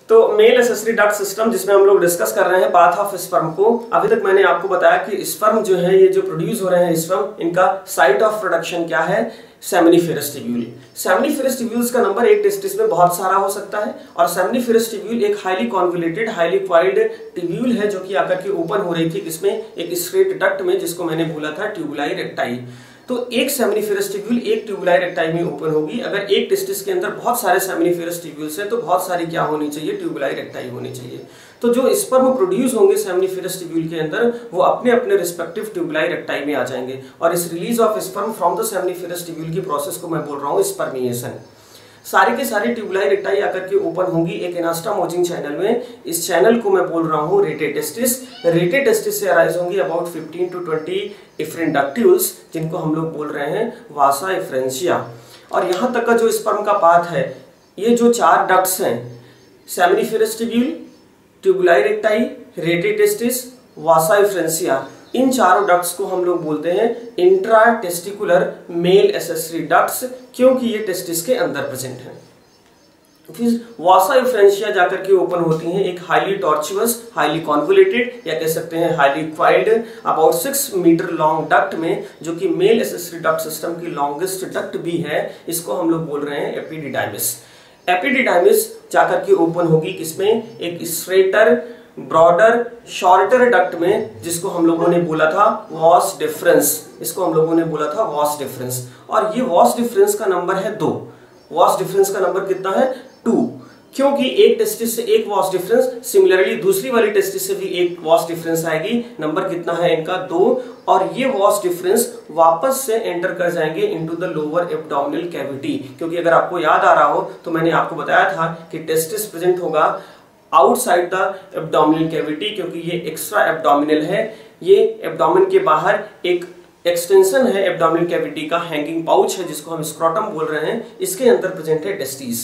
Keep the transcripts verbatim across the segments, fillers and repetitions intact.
तो mail accessory duct system जिसमें हम लोग डिस्कस कर रहे हैं पाथ ऑफ स्पर्म को। अभी तक मैंने आपको बताया कि स्पर्म जो है ये जो प्रोड्यूस हो रहे हैं स्पर्म, इनका साइट ऑफ प्रोडक्शन क्या है, सेमिनिफेरस टिब्यूल। सेमिनिफेरस टिब्यूल्स का नंबर एक टेस्टिस में बहुत सारा हो सकता है और सेमिनिफेरस टिब्यूल एक highly convoluted highly coiled tubule है जो कि आकर के ओपन हो रही थी किसमें, एक स्ट्रेट डक्ट में, जिसको मैंने बोला था ट्यूबुलाई रेक्टाई। तो एक सेमिनिफेरस टिब्यूल एक ट्यूबुलाई रेक्टाई में ओपन होगी। अगर एक टेस्टिस के अंदर बहुत सारे सेमिनिफेरस टिब्यूल्स हैं तो बहुत सारी क्या होनी चाहिए, ट्यूबुलाई रेक्टाई होनी चाहिए। तो जो स्पर्म प्रोड्यूस होंगे सेमिनिफेरस टिब्यूल के अंदर वो अपने अपने रिस्पेक्टिव ट्यूबुलाई रेक्टाई में आ जाएंगे और इस release of sperm from the seminiferous tubule की प्रोसेस को मैं बोल रहा हूँ स्पर्मिएशन। सारी के सारी ट्यूबुलाई रेक्टाई आकर के ओपन होंगी एक एनास्टोमोजिंग चैनल में। इस चैनल को मैं बोल रहा हूँ रेटेटेस्टिस। रेटेटेस्टिस से अराइज होंगी about fifteen to twenty efferent ductules, जिनको हम लोग बोल रहे हैं वासा इफ्रेंशिया। और यहाँ तक का जो स्पर्म का पाथ है, ये जो चार डक्ट्स हैं, seminiferous tubule, tubuli recti, rete testis, vasa efferentia, इन चारों डक्ट्स को हम लोग बोलते हैं intra testicular male accessory ducts, क्योंकि ये टेस्टिस के अंदर प्रेजेंट हैं। फिर वासा इफ्रेंशिया जाकर के ओपन होती हैं एक हाईली टॉर्चुअस, हाईली कॉन्वोल्यूटेड या कह सकते हैं highly coiled about six metre long duct में, जो कि मेल एसेसरी डक्ट सिस्टम की लॉन्गेस्ट डक्ट भी है। इसको हम लोग बोल रहे हैं एपिडिडाइमिस। एपिडिडाइमिस जाकर के ओपन होगी किसमें, एक स्ट्रेटर ब्रॉडर शॉर्टर डक्ट में, जिसको हम लोगों ने बोला था वॉस डिफरेंस। इसको हम लोगों ने बोला था वॉस डिफरेंस। और ये वॉस डिफरेंस का नंबर है दो। वॉस डिफरेंस का नंबर कितना है, टू, क्योंकि एक टेस्टिस से एक वॉस डिफरेंस, सिमिलरली दूसरी वाली टेस्टिस से भी एक वॉस डिफरेंस आएगी। नंबर कितना है इनका, दो। और ये वॉस डिफरेंस वापस से एंटर कर जाएंगे into the lower abdominal cavity. क्योंकि अगर आपको याद आ रहा हो तो मैंने आपको बताया था कि टेस्टिस प्रेजेंट होगा आउटसाइड द एब्डोमिनल कैविटी, क्योंकि ये एक्स्ट्रा एब्डोमिनल है। ये एब्डोमिन के बाहर एक एक्सटेंशन है एब्डोमिनल कैविटी का, हैंगिंग पाउच है जिसको हम स्क्रोटम बोल रहे हैं। इसके अंदर प्रेजेंट है टेस्टिस।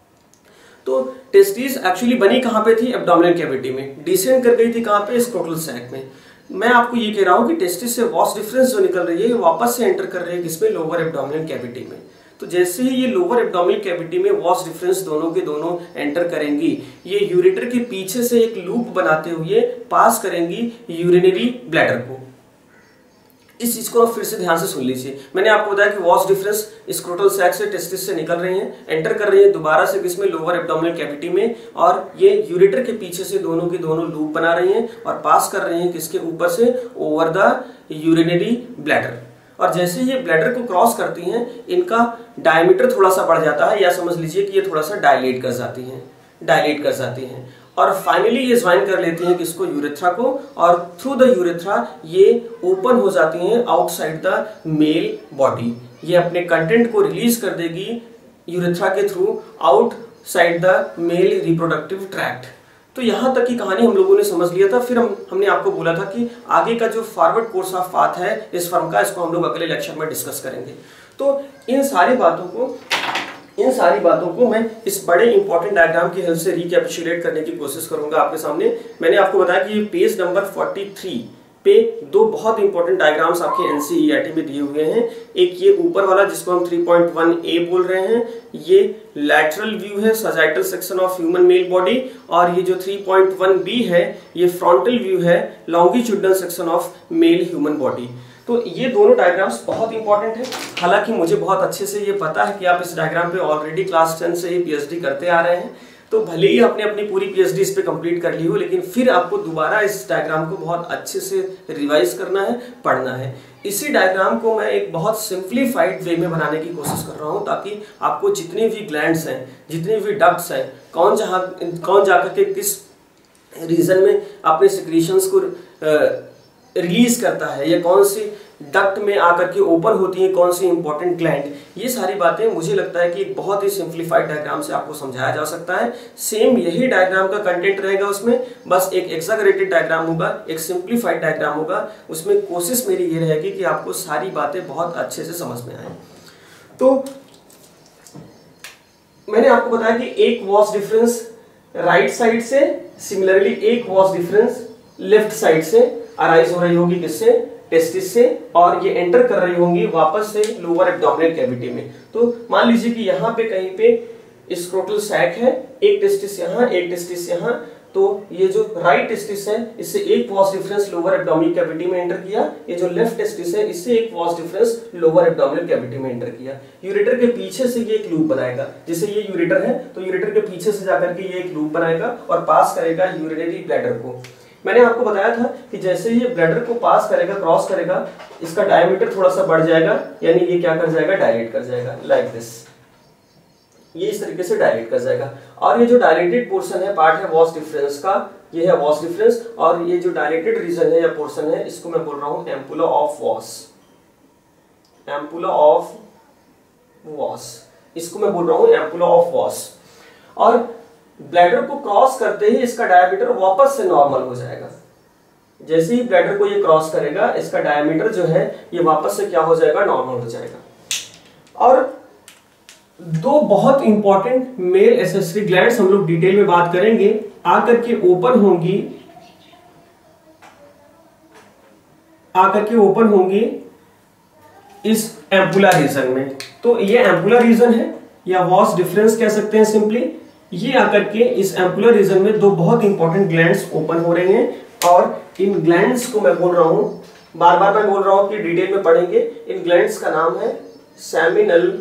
तो टेस्टिस एक्चुअली बनी कहां पे थी, एब्डोमिनल कैविटी में, डिसेंड कर गई थी कहां पे, स्क्रोटल सैक में। मैं आपको ये कह रहा हूं कि टेस्टिस से वॉस डिफरेंस जो निकल रही है ये वापस से एंटर कर रही है किसमें, लोअर एब्डोमिनल कैविटी में। तो जैसे ही ये लोअर एब्डोमिनल कैविटी में वॉस डिफरेंस दोनों के दोनों एंटर करेंगी, ये यूरेटर के पीछे से एक लूप बनाते हुए पास करेंगी यूरिनरी ब्लैडर को। इस चीज को फिर से ध्यान से सुन लीजिए। मैंने आपको बताया कि वॉस डिफरेंस स्क्रोटल सैक से टेस्टिस से निकल रही हैं, एंटर कर रही है दोबारा से किसमें, लोअर एब्डोमिनल कैविटी में, और ये यूरेटर के पीछे से दोनों के दोनों लूप बना रही हैं और पास कर रही हैं किसके ऊपर से, ओवर द यूरिनरी ब्लैडर। और जैसे ये ब्लैडर को क्रॉस करती हैं, इनका डायमीटर थोड़ा सा बढ़ जाता है, या समझ लीजिए कि ये थोड़ा सा डायलेट कर जाती हैं, डायलेट कर जाती हैं और फाइनली ये ज्वाइन कर लेती हैं किसको, यूरेथ्रा को। और थ्रू द यूरेथ्रा ये ओपन हो जाती हैं आउटसाइड द मेल बॉडी। ये अपने कंटेंट को रिलीज कर देगी यूरेथ्रा के through outside the male reproductive tract. तो यहां तक की कहानी हम लोगों ने समझ लिया था। फिर हम हमने आपको बोला था कि आगे का जो फॉरवर्ड कोर्स ऑफ पाथ है इस फर्म का, इसको हम लोग अगले लेक्चर में डिस्कस करेंगे। तो इन सारी बातों को इन सारी बातों को मैं इस बड़े इंपॉर्टेंट डायग्राम की हेल्प से रिकैपिचुलेट करने की कोशिश करूंगा आपके सामने। मैंने आपको बताया कि ये पेज नंबर तैंतालीस पे दो बहुत इंपॉर्टेंट डायग्राम्स आपके एनसीईआरटी में दिए हुए हैं। एक ये ऊपर वाला जिसको हम थ्री पॉइंट वन ए बोल रहे हैं, ये लैटरल व्यू है sagittal section of human male body, और ये जो थ्री पॉइंट वन बी है ये फ्रंटल व्यू है longitudinal section of male human body. तो ये दोनों डायग्राम्स बहुत इंपॉर्टेंट है। हालांकि मुझे बहुत अच्छे से ये पता है कि आप इस डायग्राम पे ऑलरेडी क्लास टेन से ही पीएचडी करते आ रहे हैं, तो भले ही आपने अपनी पूरी पीएचडी इस पे कंप्लीट कर ली हो, लेकिन फिर आपको दोबारा इस डायग्राम को बहुत अच्छे से रिवाइज करना है, पढ़ना है। इसी डायग्राम को मैं एक बहुत सिंप्लीफाइड वे में बनाने की कोशिश कर रहा हूँ, ताकि आपको जितने भी ग्लैंड्स हैं, जितने भी डक्ट्स हैं, कौन जहाँ कौन जाकर के किस रीजन में अपने सिक्रीशंस को रिलीज करता है, या कौन सी डक्ट में आकर के ओपन होती है, कौन सी इंपॉर्टेंट ग्लैंड, ये सारी बातें मुझे लगता है कि एक बहुत ही सिंप्लीफाइड डायग्राम से आपको समझाया जा सकता है। सेम यही डायग्राम का कंटेंट रहेगा उसमें, बस एक एक्सैगरेटेड डायग्राम होगा, एक सिंप्लीफाइड डायग्राम होगा। उसमें कोशिश मेरी ये रहेगी कि आपको सारी बातें बहुत अच्छे से समझ में आए। तो मैंने आपको बताया कि एक वॉस डिफरेंस राइट साइड से, सिमिलरली एक वॉस डिफरेंस लेफ्ट साइड से अराइज हो रही होगी किससे, टेस्टिस से, और ये एंटर कर रही होंगी वापस से लोअर एब्डोमिनल कैविटी में। तो मान लीजिए कि यहाँ पे कहीं पे स्क्रोटल सैक है, एक टेस्टिस यहाँ, एक टेस्टिस यहाँ। तो ये जो राइट टेस्टिस है इससे एक vas deferens lower abdominal cavity में एंटर किया, ये जो लेफ्ट टेस्टिस है इससे एक vas deferens lower abdominal cavity में एंटर किया। यूरेटर के पीछे से ये एक लूप बनाएगा, जैसे ये यूरेटर है तो यूरेटर के पीछे से जाकर के ये एक लूप बनाएगा और पास करेगा यूरिनरी ब्लैडर को। मैंने आपको बताया था कि जैसे ये ब्लैडर को पास करेगा, क्रॉस करेगा, इसका डायमीटर थोड़ा सा बढ़ जाएगा, यानी ये क्या कर जाएगा, डायलेट कर जाएगा, लाइक दिस, ये इस तरीके से डायलेट कर जाएगा। और ये जो डायलेटेड पोर्शन है, पार्ट है वॉस डिफरेंस का, ये है वॉस डिफरेंस, और ये जो डायलेटेड रीजन है या पोर्शन है इसको मैं बोल रहा हूं ampulla of vas, ampulla of vas, इसको मैं बोल रहा हूं एम्पुला ऑफ वॉस। और ब्लैडर को क्रॉस करते ही इसका डायमीटर वापस से नॉर्मल हो जाएगा। जैसे ही ब्लैडर को ये क्रॉस करेगा इसका डायमीटर जो है ये वापस से क्या हो जाएगा, नॉर्मल हो जाएगा। और दो बहुत इंपॉर्टेंट मेल एसेसरी ग्लैंड्स हम लोग डिटेल में बात करेंगे, आकर के ओपन होंगी, आकर के ओपन होंगी इस एम्पुला रीजन में। तो ये एम्पुला रीजन है या वॉस डिफरेंस कह सकते हैं सिंपली। ये आकर के इस एम्पुला रीजन में दो बहुत इंपॉर्टेंट ग्लैंड्स ओपन हो रहे हैं और इन ग्लैंड्स को मैं बोल रहा हूं, बार बार मैं बोल रहा हूं कि डिटेल में पढ़ेंगे। इन ग्लैंड्स का नाम है सेमिनल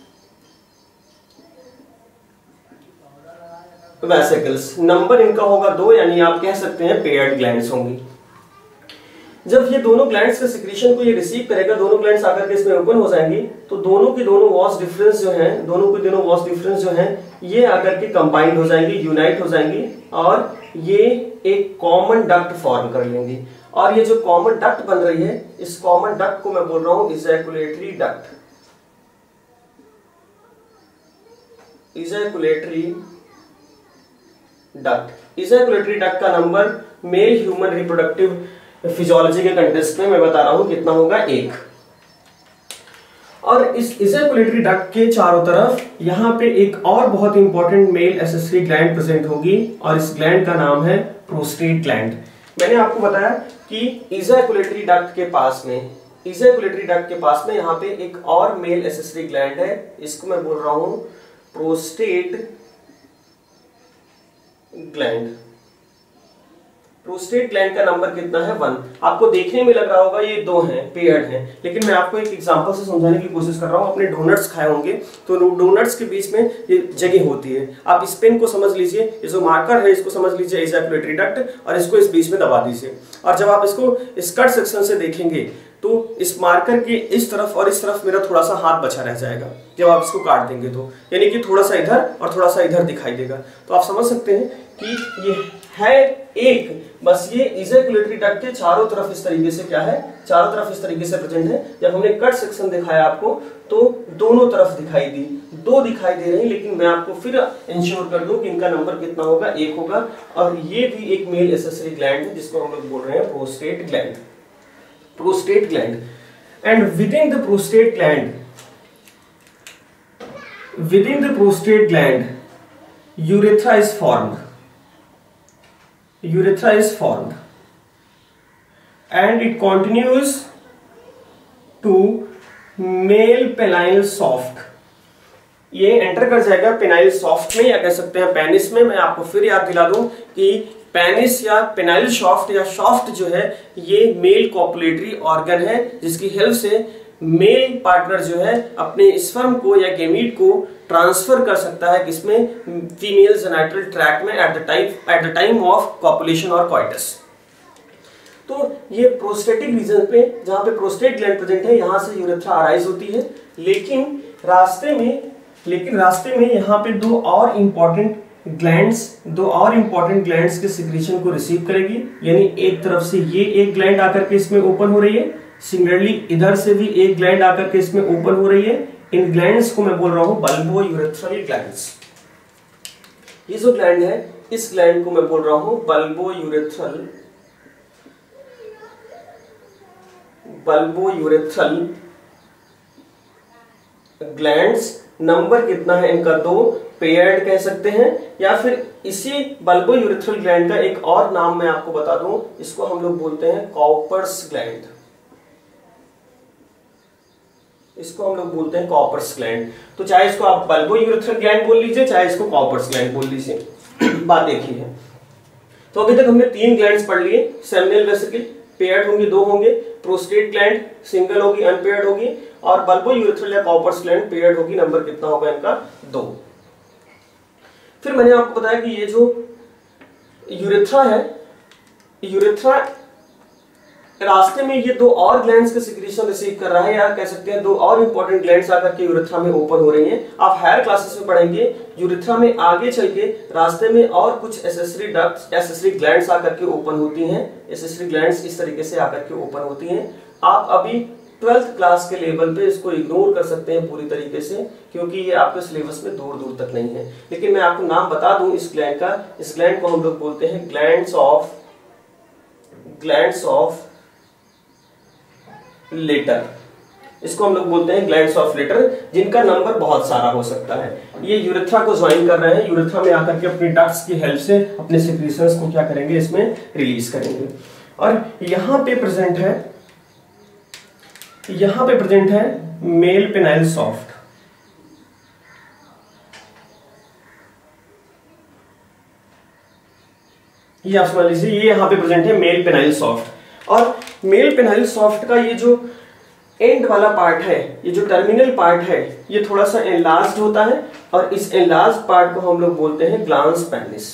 वेसिकल्स। नंबर इनका होगा दो, यानी आप कह सकते हैं पेयर्ड ग्लैंड्स होंगी। जब ये दोनों ग्लैंड्स के सिक्रीशन को ये रिसीव करेगा, दोनों ग्लैंड्स आकर के इसमें ओपन हो जाएंगी, तो दोनों की दोनों वॉस डिफरेंस जो है, दोनों के दोनों वॉस डिफरेंस जो है ये आकर के कंबाइंड हो जाएंगी, यूनाइट हो जाएंगी और ये एक कॉमन डक्ट फॉर्म कर लेंगी। और ये जो कॉमन डक्ट बन रही है, इस कॉमन डक्ट को मैं बोल रहा हूं ejaculatory duct, ejaculatory duct. Ejaculatory duct का number male human reproductive physiology के कंटेक्स्ट में मैं बता रहा हूं कितना होगा, एक। और इस इजैकुलेटरी डक्ट के चारों तरफ यहां पे एक और बहुत important male accessory gland present होगी और इस ग्लैंड का नाम है प्रोस्टेट ग्लैंड। मैंने आपको बताया कि इजैकुलेटरी डक्ट के पास में, इजैकुलेटरी डक्ट के पास में यहां पे एक और मेल एसेसरी ग्लैंड है, इसको मैं बोल रहा हूं प्रोस्टेट ग्लैंड। प्रोस्टेट ग्लैंड का नंबर कितना है, वन। आपको देखने में लग रहा होगा ये दो हैं, पेयर्ड हैं, लेकिन मैं आपको एक एग्जांपल से समझाने की कोशिश कर रहा हूं। अपने डोनट्स खाए होंगे तो डोनट्स के बीच में ये जगह होती है। आप इस पेन को समझ लीजिए, ये जो मार्कर है इसको समझ लीजिए इजैकुलेटरी डक्ट, और इसको इस बीच में दबा दीजिए। और जब आप इसको इस कट सेक्शन से देखेंगे तो इस मार्कर के इस तरफ और इस तरफ मेरा थोड़ा सा हाथ बचा रह जाएगा जब आप इसको काट देंगे, तो यानी कि थोड़ा सा इधर और थोड़ा सा इधर दिखाई देगा। तो आप समझ सकते हैं कि ये है एक, बस ये इजैकुलेटरी डक्ट के चारों तरफ इस तरीके से क्या है, चारों तरफ इस तरीके से प्रेजेंट है। जब हमने कट सेक्शन दिखाया आपको तो दोनों तरफ दिखाई दी, दो दिखाई दे रहे हैं, लेकिन मैं आपको फिर इंश्योर कर दूं कि इनका नंबर कितना होगा, एक होगा। और ये भी एक मेल एसेसरी ग्लैंड है जिसको हम लोग बोल रहे हैं prostate gland, prostate gland. And within the prostate gland, within the prostate gland urethra is formed, urethra is formed and it continues to male penile shaft। ये एंटर कर जाएगा पेनाइल सॉफ्ट में, या कह सकते हैं पेनिस में। मैं आपको फिर याद दिला दूं कि पेनिस या पेनाइल शाफ्ट या शाफ्ट जो है ये मेल कॉपुलेटरी ऑर्गन है, जिसकी हेल्प से मेल पार्टनर जो है अपने स्पर्म को या गैमीट को ट्रांसफर कर सकता है किसमें, फीमेल जेनिटल ट्रैक्ट में at the time at the time of copulation और कॉइटस। तो ये प्रोस्टेटिक रीजन पे जहां पे प्रोस्टेट ग्लैंड प्रेजेंट है, यहां से यूरेथ्रा अराइज होती है। लेकिन रास्ते में लेकिन रास्ते में यहाँ पे दो और इंपॉर्टेंट ग्लैंड्स दो और इंपॉर्टेंट ग्लैंड्स के सिक्रीशन को रिसीव करेगी। यानी एक तरफ से ये एक ग्लैंड आकर के इसमें ओपन हो रही है, सिमिलरली इधर से भी एक ग्लैंड आकर के इसमें ओपन हो रही है। इन ग्लैंड्स को मैं बोल रहा हूं बल्बो यूरेथ्रल ग्लैंड्स। ये जो ग्लैंड है इस ग्लैंड को मैं बोल रहा हूं bulbourethral bulbourethral glands. Number कितना है इनका, दो, पेयर्ड कह सकते हैं, या फिर इसी बल्बो यूरेथ्रल ग्लैंड का एक और नाम मैं आपको बता दूं, इसको हम लोग बोलते हैं कॉपर्स ग्लैंड। इसको हम लोग बोलते हैं कॉपर्स ग्लैंड। तो चाहे इसको आप बल्बोयूरेथ्रल ग्लैंड बोल लीजिए, चाहे इसको कॉपर्स ग्लैंड बोल लीजिए। बात देखिए है, तो अभी तक हमने तीन ग्लैंड्स पढ़ लिए। सेमिनल वेसिकल पेयर्ड होंगे, दो होंगे। प्रोस्टेट ग्लैंड सिंगल होगी, अनपेयर्ड होगी। और बल्बोयूरेथ्रल या कॉपर्स ग्लैंड पेयर्ड होगी। नंबर कितना होगा इनका? दो। फिर मैंने आपको बताया कि ये जो यूरेथ्रा है, यूरेथ्रा रास्ते में ये दो और ग्लैंड्स के सिक्रीशन रिसीव कर रहा है, या कह सकते हैं दो और इंपॉर्टेंट ग्लैंड्स आकर के यूरेथ्रा में ओपन हो रही हैं। आप हायर क्लासेस में पढ़ेंगे यूरेथ्रा में आगे चल के रास्ते में और कुछ एसेसरी डक्ट्स, एसेसरी ग्लैंड्स आकर के ओपन होती हैं। एसेसरी ग्लैंड्स इस तरीके से आकर के ओपन होती हैं। आप अभी ट्वेल्थ क्लास के लेवल पे इसको इग्नोर कर सकते हैं पूरी तरीके से, क्योंकि ये आपके सिलेबस में दूर दूर तक नहीं है। लेकिन मैं आपको नाम बता दूं इस ग्लैंड का। इस ग्लैंड को हम लोग बोलते हैं glands of glands of Littre. इसको हम लोग बोलते हैं ग्लैंड्स ऑफ लेटर, जिनका नंबर बहुत सारा हो सकता है। ये यूरेथ्रा को ज्वाइन कर रहे हैं। यूरेथ्रा में आकर के अपनी डक्ट्स की हेल्प से अपने सिक्रीशंस को क्या करेंगे, इसमें रिलीज करेंगे। और यहां पे प्रेजेंट है यहां पे प्रेजेंट है मेल पेनाइल सॉफ्ट। ये आप समझ लीजिए, ये यहां पे प्रेजेंट है मेल पेनाइल सॉफ्ट। और मेल पेनाइल सॉफ्ट का ये जो एंड वाला पार्ट है, ये जो टर्मिनल पार्ट है, ये थोड़ा सा एनलार्ज्ड होता है। और इस एनलार्ज्ड पार्ट को हम लोग बोलते हैं ग्लांस पेनिस।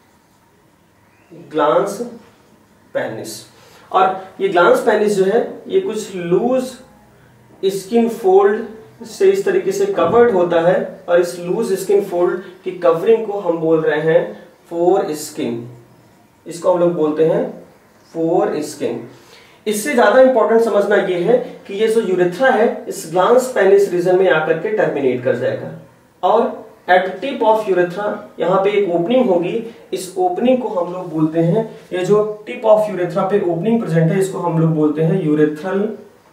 Glans penis. और ये ग्लांस पेनिस जो है, ये कुछ लूज स्किन फोल्ड से इस तरीके से कवर्ड होता है। और इस लूज स्किन फोल्ड की कवरिंग को हम बोल रहे हैं फोर स्किन। इसको हम लोग बोलते हैं फोर स्किन। इससे ज्यादा इंपॉर्टेंट समझना यह है कि ये जो यूरेथ्रा है, इस ग्लांस पेनिस रीजन में आकर के टर्मिनेट कर जाएगा। और at the tip of urethra यहाँ पे एक ओपनिंग होगी। इस ओपनिंग को हम लोग बोलते हैं, ये जो टिप ऑफ यूरेथ्रा पे ओपनिंग प्रेजेंट है, इसको हम लोग बोलते हैं यूरेथ्रल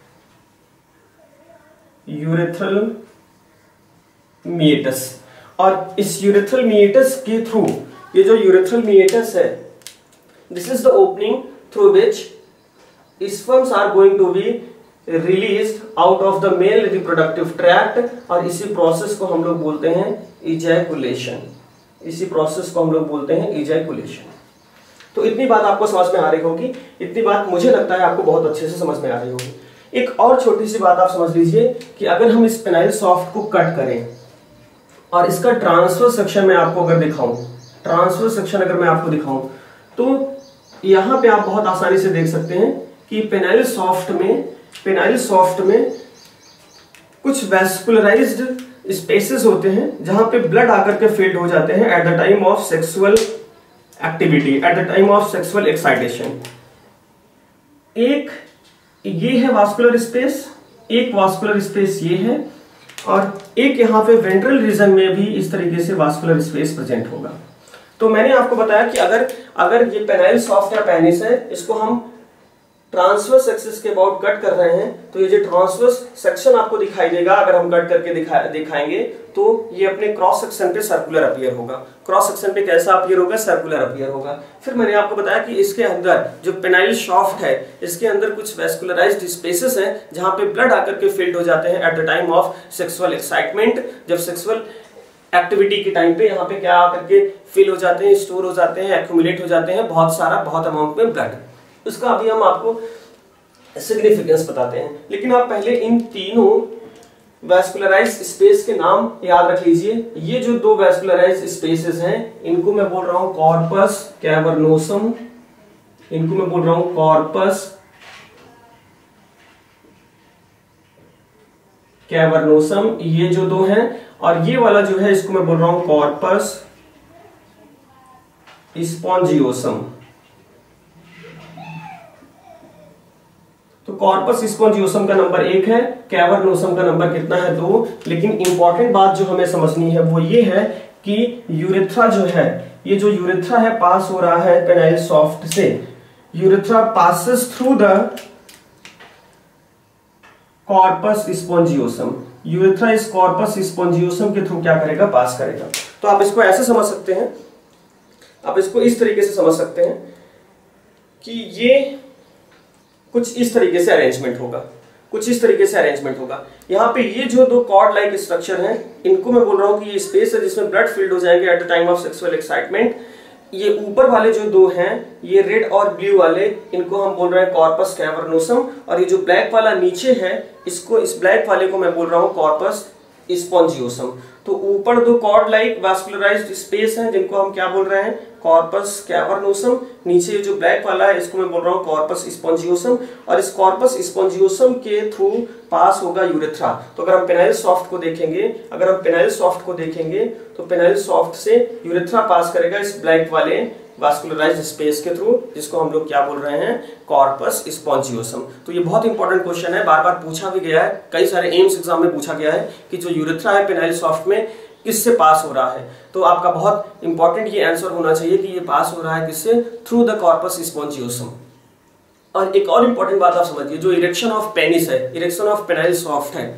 यूरेथ्रल मीएटस। और इस यूरेथ्रल मीएटस के थ्रू, ये जो यूरेथ्रल मीएटस है, this is the opening through which sperms are going to be released out of the male reproductive tract। और इसी प्रोसेस को हम लोग बोलते हैं ejaculation। इसी प्रोसेस को हम लोग बोलते हैं ejaculation। तो इतनी बात आपको समझ में आ रही होगी। इतनी बात मुझे लगता है आपको बहुत अच्छे से समझ में आ रही होगी। एक और छोटी सी बात आप समझ लीजिए कि अगर हम इस पेनाइल सॉफ्ट को कट करें और इसका ट्रांसफर सेक्शन में आपको अगर दिखाऊं, ट्रांसफर सेक्शन अगर मैं आपको दिखाऊं, तो यहां पे आप बहुत आसानी से देख सकते हैं कि पेनाइल सॉफ्ट में पेनाइल सॉफ्ट में कुछ वैस्कुलराइज्ड स्पेसेस होते हैं, जहां पे ब्लड आकर के फिल्ड हो जाते हैं at the time of sexual activity, at the time of sexual excitation. एक ये है वास्कुलर स्पेस, एक वास्कुलर स्पेस ये है, और एक यहाँ पे वेंट्रल रीजन में भी इस तरीके से वास्कुलर स्पेस प्रेजेंट होगा। तो मैंने आपको बताया कि अगर अगर ये पेनाइल सॉफ्ट या पेनिस है, इसको हम ट्रांसवर्स एक्सिस के अबाउट कट कर रहे हैं, तो ये जो ट्रांसवर्स सेक्शन आपको दिखाई देगा, अगर हम कट करके दिखा दिखाएंगे तो ये अपने क्रॉस सेक्शन पे सर्कुलर अपीयर होगा। क्रॉस सेक्शन पे कैसा अपीयर होगा? सर्कुलर अपीयर होगा। फिर मैंने आपको बताया कि इसके अंदर जो पेनाइल सॉफ्ट है, इसके अंदर कुछ वैस्कुलराइज्ड स्पेसेस हैं, जहां पे ब्लड आकर के फिल्ड हो जाते हैं at the time of sexual excitement. जब सेक्सुअल एक्टिविटी के टाइम पे यहाँ पे क्या आकर के फिल हो जाते हैं, स्टोर हो जाते हैं, एक्यूमुलेट हो जाते हैं बहुत सारा बहुत अमाउंट में ब्लड। उसका अभी हम आपको सिग्निफिकेंस बताते हैं, लेकिन आप पहले इन तीनों वैस्कुलराइज्ड स्पेस के नाम याद रख लीजिए। ये जो दो वैस्कुलराइज्ड स्पेसेस हैं, इनको मैं बोल रहा हूं कॉर्पस कैवर्नोसम। इनको मैं बोल रहा हूं कॉर्पस कैवर्नोसम, ये जो दो हैं। और ये वाला जो है, इसको मैं बोल रहा हूं कॉर्पस स्पॉन्जियोसम। तो कॉर्पस स्पॉन्जियोसम का नंबर एक है, कैवर्नोसम का नंबर कितना है? दो। लेकिन इंपॉर्टेंट बात जो हमें समझनी है वो ये है कि यूरेथ्रा जो है, ये जो यूरेथ्रा है पास हो रहा है पेनाइल सॉफ्ट से। Urethra passes through the corpus spongiosum. Urethra इस कॉर्पस स्पॉन्जियोसम के थ्रू क्या करेगा? पास करेगा। तो आप इसको ऐसे समझ सकते हैं, आप इसको इस तरीके से समझ सकते हैं कि ये कुछ इस तरीके से अरेंजमेंट होगा। कुछ इस तरीके से अरेंजमेंट होगा। यहाँ पे ये जो दो कॉर्ड लाइक स्ट्रक्चर हैं, इनको मैं बोल रहा हूँ कि ये स्पेस है जिसमें ब्लड फील्ड हो जाएंगे at the time of sexual excitement. ये ऊपर वाले जो दो हैं, ये रेड और ब्लू वाले, इनको हम बोल रहे हैं कॉर्पस कैवर्नोसम, और ये जो ब्लैक वाला नीचे है, इसको इस ब्लैक वाले को मैं बोल रहा हूँ कॉर्पस स्पॉन्जियोसम। तो ऊपर दो कॉर्ड लाइक वास्कुलराइज्ड स्पेस हैं जिनको हम क्या बोल रहे हैं, कॉर्पस कैवर्नोसम। नीचे जो ब्लैक वाला है इसको मैं बोल रहा हूँ कॉर्पस स्पॉन्जियोसम, और इस कॉर्पस स्पॉन्जियोसम के थ्रू पास होगा यूरेथ्रा। तो अगर हम पेनाइल सॉफ्ट को देखेंगे अगर हम पेनाइल सॉफ्ट को देखेंगे तो पेनाइल सॉफ्ट से यूरेथ्रा पास करेगा इस ब्लैक वाले वास्कुलराइज्ड स्पेस के थ्रू, जिसको हम लोग क्या बोल रहे हैं, कॉर्पस स्पॉन्जियोसम। तो ये बहुत इंपॉर्टेंट क्वेश्चन है, बार बार पूछा भी गया है, कई सारे एम्स एग्जाम में पूछा गया है कि जो यूरेथ्रा है पेनाइल सॉफ्ट में किससे पास हो रहा है। तो आपका बहुत इंपॉर्टेंट ये आंसर होना चाहिए कि ये पास हो रहा है किससे, थ्रू द कॉर्पस स्पॉन्जियोसम। और एक और इंपॉर्टेंट बात आप समझिए, जो इरेक्शन ऑफ पेनिस है, इरेक्शन ऑफ पेनाइल सॉफ्ट है,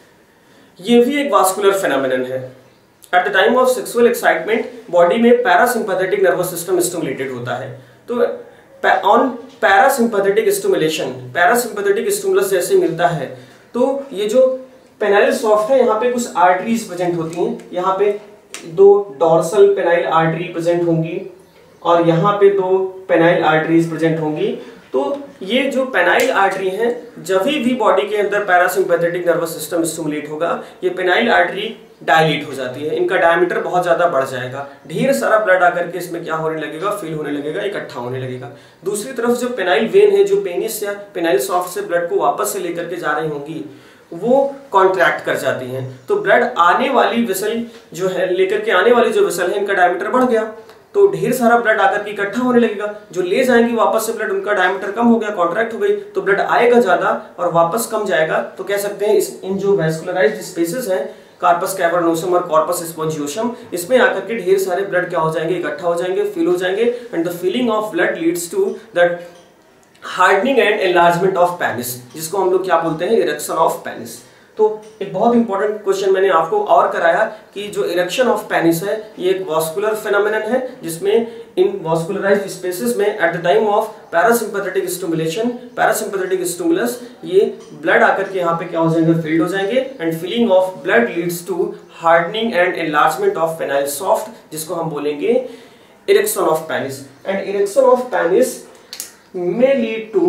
ये भी एक वास्कुलर फेनोमेनन है। At the time of sexual excitement body में पैरासिम्पैथेटिक नर्वस सिस्टम स्टिमुलेटेड होता है। तो on parasympathetic stimulation, parasympathetic stimulus जैसे मिलता है, तो ये जो पेनाइल सॉफ्ट है, यहाँ पे कुछ आर्टरीज प्रेजेंट होती हैं। यहाँ पे दो डॉर्सल पेनाइल आर्टरी प्रेजेंट होंगी और यहाँ पे दो पेनाइल आर्टरीज प्रेजेंट होंगी। तो ये जो पेनाइल आर्टरी है, जब भी बॉडी के अंदर पैरासिम्पैथेटिक नर्वस सिस्टम स्टिमुलेट होगा, ये पेनाइल आर्टरी डायलेट हो जाती है, इनका डायमीटर बहुत ज्यादा बढ़ जाएगा, ढेर सारा ब्लड आकर के इसमें क्या होने लगेगा, फिल होने लगेगा, इकट्ठा होने लगेगा। दूसरी तरफ जो पेनाइल वेन है, जो पेनिस या पेनाइल सॉफ्ट से ब्लड को वापस से लेकर के जा रही होंगी, वो कॉन्ट्रैक्ट कर जाती हैं। तो ब्लड आने वाली वेसल जो है, लेकर के आने वाली जो वेसल है, इनका डायमीटर बढ़ गया, तो ढेर सारा ब्लड आकर के इकट्ठा होने लगेगा। जो ले जाएंगी वापस से ब्लड, उनका डायमीटर कम हो गया, कॉन्ट्रैक्ट हो गई, तो ब्लड आएगा ज्यादा और वापस कम जाएगा। तो कह सकते हैं इस इन जो वैस्कुलराइज्ड स्पेसेस हैं, कॉर्पस कैवर्नोसम और कॉर्पस स्पॉन्जियोसम, इसमें आकर के ढेर सारे ब्लड क्या हो जाएंगे, इकट्ठा हो जाएंगे, फिल हो जाएंगे, and the filling of blood leads to that hardening and enlargement of penis, जिसको हम लोग क्या बोलते हैं, इरेक्शन ऑफ पेनिस। तो एक बहुत इंपॉर्टेंट क्वेश्चन मैंने आपको और कराया कि जो इरेक्शन ऑफ पेनिस है, ये एक वास्कुलर फेनोमेनन है, जिसमें इन वास्कुलराइज्ड स्पेसेस में at the time of parasympathetic stimulation, parasympathetic stimulus, ये ब्लड आकर के यहाँ पे क्या हो जाएंगे, फिल्ड हो जाएंगे, and filling of blood leads to hardening and enlargement of penile shaft, जिसको हम बोलेंगे erection of penis. And erection of penis may lead to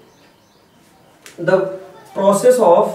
the process of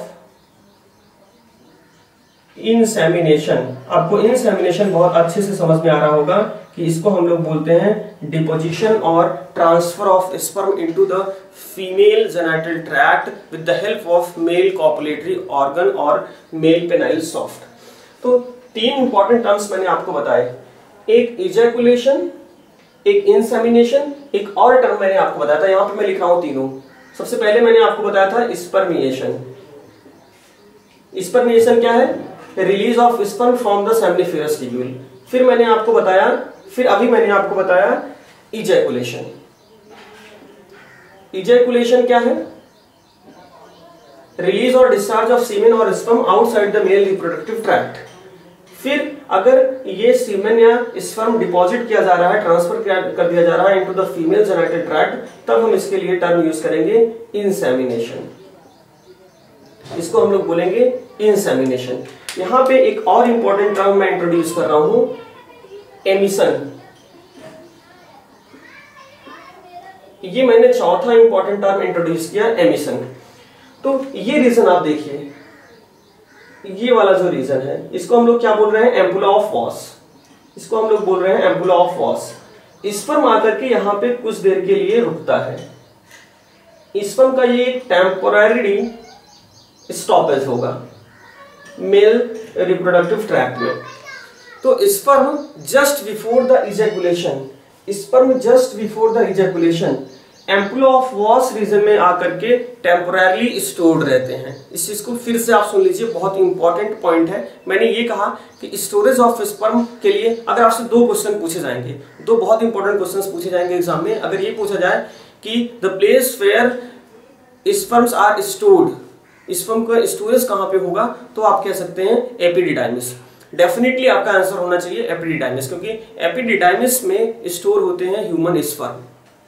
insemination। आपको insemination बहुत अच्छे से समझ में आ रहा होगा कि इसको हम लोग बोलते हैं डिपोजिशन और transfer of sperm into the female genital tract with the help of male copulatory organ और मेल पेनाइल सॉफ्ट। तो तीन इंपॉर्टेंट टर्म्स मैंने आपको बताए, एक इजैकुलेशन, एक इंसेमिनेशन, एक और टर्म मैंने आपको बताया था, यहां पे मैं लिख रहा हूं तीनों। सबसे पहले मैंने आपको बताया था स्पर्मिएशन। स्पर्मिएशन क्या है, release of sperm from the seminiferous tubule. फिर मैंने आपको बताया, फिर अभी मैंने आपको बताया इजैकुलेशन। इजैकुलेशन क्या है, रिलीज और डिस्चार्ज ऑफ सीमेन और sperm outside the male reproductive tract. फिर अगर ये सीमेन या स्पर्म डिपॉजिट किया जा रहा है, ट्रांसफर कर दिया जा रहा है into the female genital tract, तब हम इसके लिए टर्म यूज करेंगे इंसेमिनेशन। इसको हम लोग बोलेंगे इंसेमिनेशन। यहां पे एक और इंपॉर्टेंट टर्म मैं इंट्रोड्यूस कर रहा हूं, एमिशन। ये मैंने चौथा इंपॉर्टेंट टर्म इंट्रोड्यूस किया, एमिशन। तो ये रीजन आप देखिए, ये वाला जो रीजन है, इसको हम लोग क्या बोल रहे हैं, एम्पुला ऑफ वॉस। इसको हम लोग बोल रहे हैं एम्पुला ऑफ वॉस। स्पर्म आकर के यहां पे कुछ देर के लिए रुकता है। स्पर्म का ये टेम्पोररी स्टॉपेज होगा मेल रिप्रोडक्टिव ट्रैक्ट में। तो sperm just before the ejaculation, sperm just before the ejaculation ampulla of vas region में आकर के टेम्पोरली स्टोर्ड रहते हैं। इस चीज को फिर से आप सुन लीजिए, बहुत इंपॉर्टेंट पॉइंट है। मैंने ये कहा कि स्टोरेज ऑफ स्पर्म के लिए अगर आपसे दो क्वेश्चन पूछे जाएंगे, दो बहुत इंपॉर्टेंट क्वेश्चन पूछे जाएंगे एग्जाम में। अगर ये पूछा जाए कि the place where sperms are stored, sperm का स्टोरेज कहां पे होगा, तो आप कह सकते हैं एपिडिडाइमिस। डेफिनेटली आपका आंसर होना चाहिए एपिडिडाइमिस, क्योंकि एपिडिडाइमिस में स्टोर होते हैं ह्यूमन स्पर्म।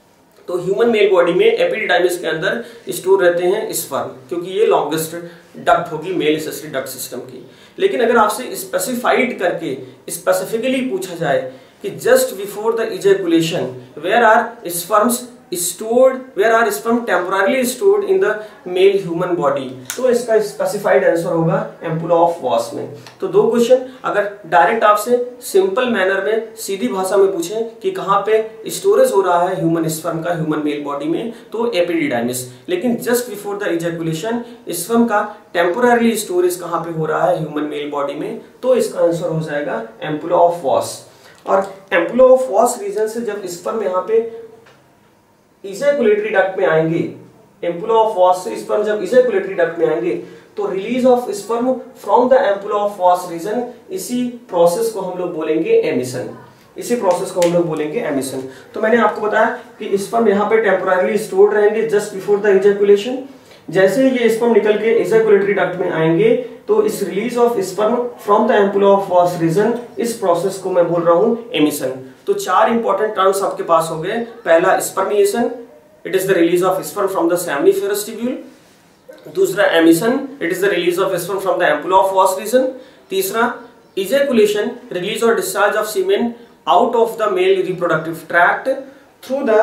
तो ह्यूमन मेल बॉडी में एपिडिडाइमिस के अंदर स्टोर रहते हैं स्पर्म, क्योंकि ये लॉन्गेस्ट डक्ट होगी मेल एसेसरी डक्ट सिस्टम की। लेकिन अगर आपसे स्पेसिफाइड करके स्पेसिफिकली पूछा जाए कि just before the ejaculation where are sperms stored, where are sperm temporarily stored in the male human body, तो इसका स्पेसिफाइड आंसर होगा एम्पुला ऑफ वॉस में। तो दो क्वेश्चन अगर डायरेक्ट आपसे सिंपल मैनर में सीधी भाषा में पूछे कि कहाँ पे स्टोरेज हो रहा है ह्यूमन स्पर्म का ह्यूमन मेल बॉडी में, तो एपिडिडाइमिस। लेकिन just before the ejaculation sperm का टेम्पोररी स्टोरेज कहाँ पे हो रहा है ह्यूमन मेल बॉडी में, तो इसका आंसर हो जाएगा एम्पुला ऑफ वॉस। और एम्पुला ऑफ वॉस रीजन से जब स्पर्म यहाँ पे इजैकुलेटरी डक्ट में आएंगे, एम्पुला ऑफ वॉस से स्पर्म जब इजैकुलेटरी डक्ट में आएंगे तो release of sperm from the ampulla of vas region, इसी प्रोसेस को हम लोग बोलेंगे एमिशन। इसी प्रोसेस को हम लोग बोलेंगे एमिशन। तो मैंने आपको बताया कि स्पर्म यहाँ पे टेम्पोररी स्टोर्ड रहेंगे जस्ट बिफोर द इजैकुलेशन। जैसे ये स्पर्म निकल के इजैकुलेटरी डक्ट में आएंगे तो इस release of sperm from the ampulla of vas region, इस प्रोसेस को मैं बोल रहा हूं एमिशन। तो चार इंपॉर्टेंट टर्म्स आपके पास हो गए। पहला spermiation, it is the release of sperm from the seminiferous tubule. दूसरा emission, it is the release of sperm from the ampulla of vas region. तीसरा इजैकुलेशन, रिलीज और discharge of semen out of the male reproductive tract through the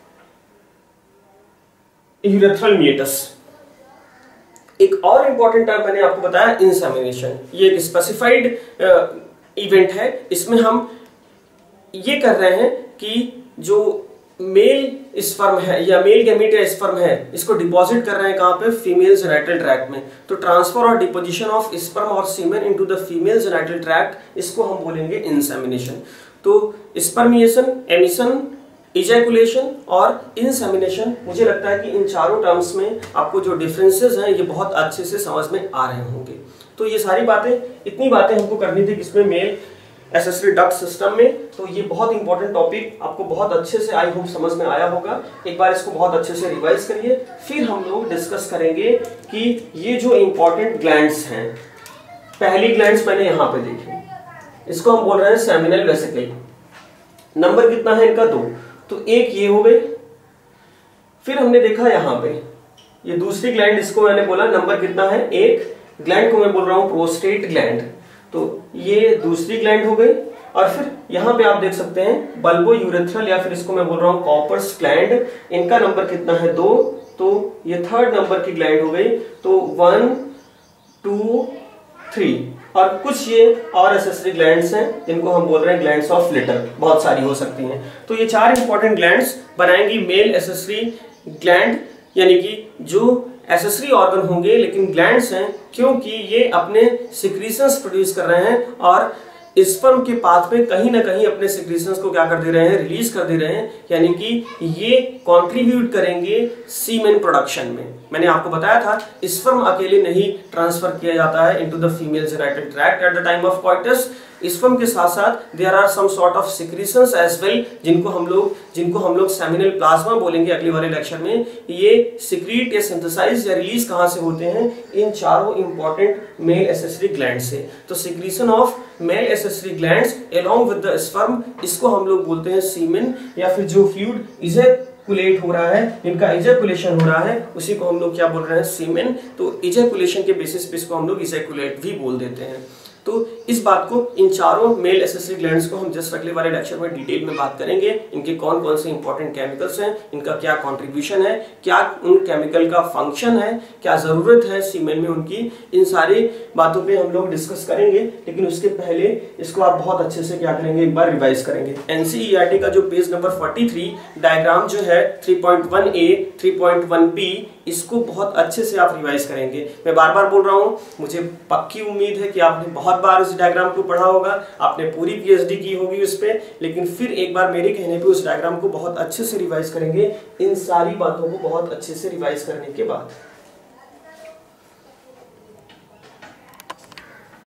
urethral meatus. एक और important term मैंने आपको बताया insemination. ये एक specified event है। इसमें हम ये कर रहे हैं कि जो मेल स्पर्म है या मेल गैमीट या स्पर्म है, इसको डिपॉजिट कर रहे हैं कहां पे, फीमेल जेनाइटल ट्रैक्ट में। तो ट्रांसफर और डिपोजिशन ऑफ स्पर्म और semen into the female genital tract, इसको हम बोलेंगे इंसेमिनेशन। तो स्पर्मिएशन, एमिशन, इजैकुलेशन और इंसेमिनेशन, मुझे लगता है कि इन चारों टर्म्स में आपको जो डिफरेंसेस हैं ये बहुत अच्छे से समझ में आ रहे होंगे। तो ये सारी बातें, इतनी बातें हमको करनी थी किसमें, मेल एसेसरी डक्ट सिस्टम में। तो ये बहुत इंपॉर्टेंट टॉपिक आपको बहुत अच्छे से आई होप समझ में आया होगा। एक बार इसको बहुत अच्छे से रिवाइज करिए, फिर हम लोग डिस्कस करेंगे कि ये जो इंपॉर्टेंट ग्लैंड्स हैं, पहली ग्लैंड्स मैंने यहाँ पे देखी, इसको हम बोल रहे हैं सेमिनल वेसिकल। नंबर कितना है इनका, दो। तो एक ये हो गई। फिर हमने देखा यहाँ पे ये दूसरी ग्लैंड, इसको मैंने बोला नंबर कितना है, एक। ग्लैंड को मैं बोल रहा हूँ प्रोस्टेट ग्लैंड, तो ये दूसरी ग्लैंड हो गई। और फिर यहाँ पे आप देख सकते हैं बल्बो यूरेथ्रल, या फिर इसको मैं बोल रहा हूँ कॉपर्स ग्लैंड, इनका नंबर कितना है, दो। तो ये थर्ड नंबर की ग्लैंड हो गई। तो वन, टू, थ्री। और कुछ ये और एसेसरी ग्लैंड्स हैं जिनको हम बोल रहे हैं ग्लैंड्स ऑफ लिटर, बहुत सारी हो सकती हैं। तो ये चार इंपॉर्टेंट ग्लैंड्स बनाएंगी मेल एसेसरी ग्लैंड, यानी कि जो एसेसरी ऑर्गन होंगे लेकिन ग्लैंड्स हैं, क्योंकि ये अपने सिक्रीशंस प्रोड्यूस कर रहे हैं और स्पर्म के पाथ में कहीं ना कहीं अपने सिक्रीशंस को क्या कर दे रहे हैं, रिलीज कर दे रहे हैं, यानी कि ये कंट्रीब्यूट करेंगे सीमेन प्रोडक्शन में। मैंने आपको बताया था स्पर्म अकेले नहीं ट्रांसफर किया जाता है into the female genital tract at the time of coitus. Sperm के साथ साथ there are some sort of secretions as well, जिनको हम लोग जिनको हम लोग सेमिनल प्लाज्मा बोलेंगे अगले वाले लेक्चर में। ये सिक्रीट या सिंथेसाइज या रिलीज कहां से होते हैं, इन चारों इंपॉर्टेंट मेल एसेसरी ग्लैंड से। तो secretion of male accessory glands along with the sperm, इसको हम लोग बोलते हैं सीमेन, या फिर जो फ्लूइड इजैकुलेट हो रहा है, इनका इजैकुलेशन हो रहा है, उसी को हम लोग क्या बोल रहे हैं, सीमेन। तो इजैकुलेशन के बेसिस पे इसको हम लोग इजैकुलेट भी बोल देते हैं। तो इस बात को, इन चारों मेल एसेसरी ग्लैंड्स को हम जस्ट अगले वाले लेक्चर में डिटेल में बात करेंगे। इनके कौन कौन से इंपॉर्टेंट केमिकल्स हैं, इनका क्या कंट्रीब्यूशन है, क्या उन केमिकल का फंक्शन है, क्या जरूरत है सीमेन में उनकी, इन सारी बातों पे हम लोग डिस्कस करेंगे। लेकिन उसके पहले इसको आप बहुत अच्छे से क्या करेंगे, एक बार रिवाइज करेंगे। एनसीईआरटी का जो पेज नंबर तैंतालीस डायग्राम जो है three point one A, three point one B, इसको बहुत अच्छे से आप रिवाइज करेंगे। मैं बार बार बोल रहा हूँ, मुझे पक्की उम्मीद है कि आपने बहुत बार उस डायग्राम को पढ़ा होगा, आपने पूरी पीएचडी की होगी उस पे, लेकिन फिर एक बार मेरे कहने पे उस डायग्राम को बहुत अच्छे से रिवाइज करेंगे, इन सारी बातों को बहुत अच्छे से रिवाइज करने के बाद।